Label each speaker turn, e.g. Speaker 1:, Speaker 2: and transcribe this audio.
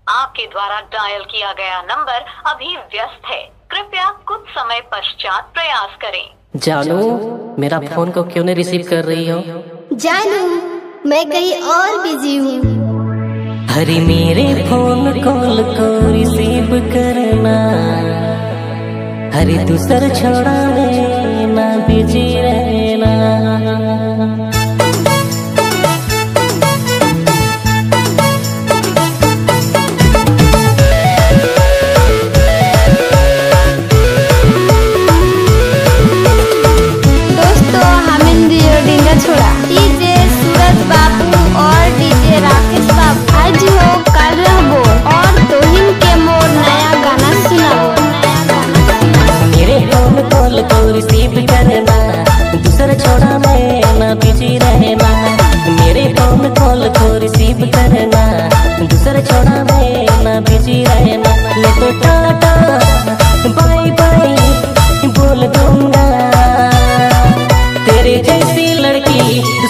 Speaker 1: आपके द्वारा डायल किया गया नंबर अभी व्यस्त है, कृपया कुछ समय पश्चात प्रयास करें।
Speaker 2: जानू, मेरा फोन को क्यों नहीं रिसीव कर रही हो?
Speaker 3: जानू, मैं कहीं और बिजी हूँ।
Speaker 2: अरे मेरे फोन कॉल को रिसीव करना, अरे दूसर छोड़ा ना बिजी रहना।
Speaker 3: छोड़ा डीजे सूरज बाबू और डीजे राकेश बाबू आज हो कल रहबो और तोहिन के मोर नया गाना सुनाबो।
Speaker 2: मेरे फोन कॉल को रिसीव करना, दूसर छोड़ा मैं ना बिजी रहना। मेरे फोन कॉल को रिसीव करना, दूसर छोड़ा मैं ना बिजी रहना। मैं तो टाटा बाय बाय बोल दूंगा, तेरे जैसी लड़की